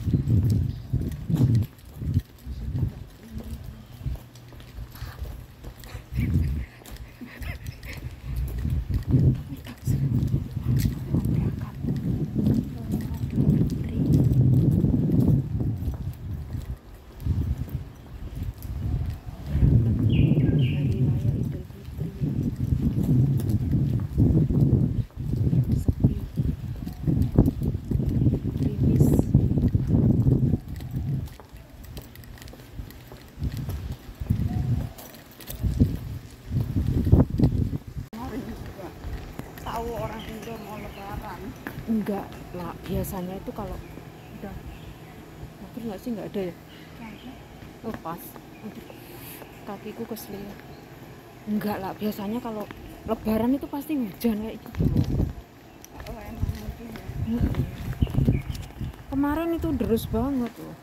Enggak lah, biasanya itu kalau udah terus nggak sih, nggak ada ya? Oh pas, aduh, kakiku keselio. Enggak lah, biasanya kalau lebaran itu pasti hujan kayak gitu loh. Oh, emang mungkin ya. Kemarin itu deres banget loh.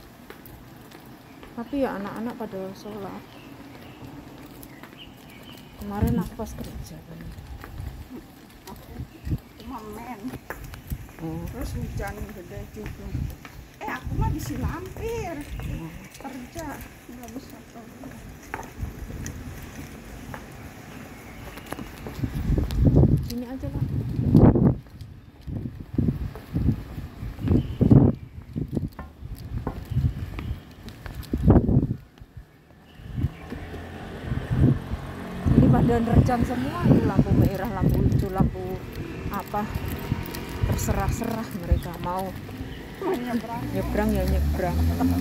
Tapi ya anak-anak pada sholat. Kemarin aku pas kerja kan. Aku cuma main. Oh. Terus hujan gede juga. Aku mah di sini hampir kerja, nggak bisa keluar. Sini aja lah. Ini pada nerjang semua, itu lampu merah, lampu hijau, lampu apa, terserah-serah mereka mau nyebrang ya nyebrang.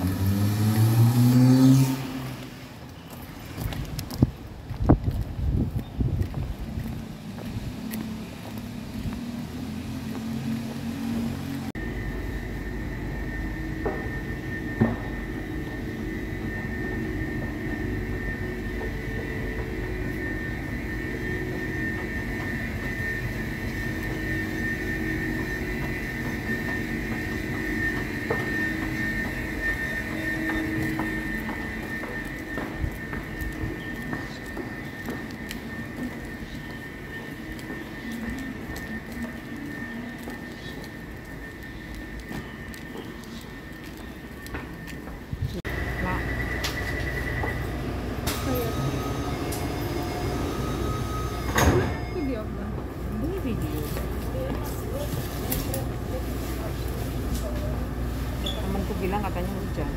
Temanku bilang katanya hujan.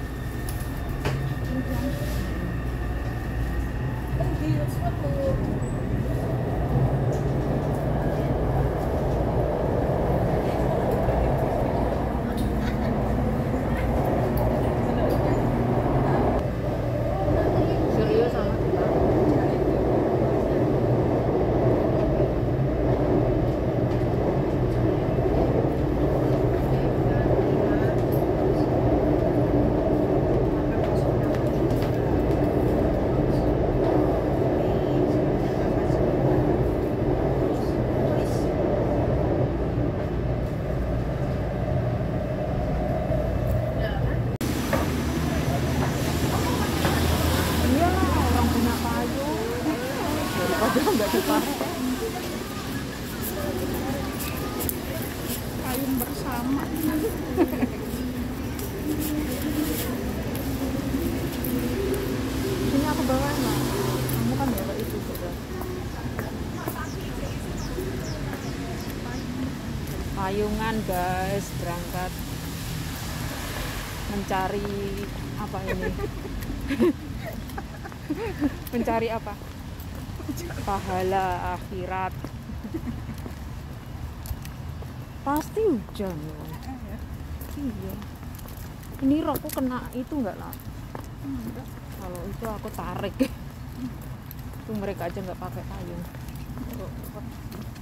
Serius sama kita. Nggak dipakai. Payung bersama. Sini aku bawain lah. Kamu kan bawa itu juga. Payungan guys, berangkat mencari apa ini? Mencari apa? Pahala akhirat. Pasti hujan loh. Iya. Ini rokku kena itu enggak lah? Enggak. Kalau itu aku tarik. Itu mereka aja nggak pakai payung.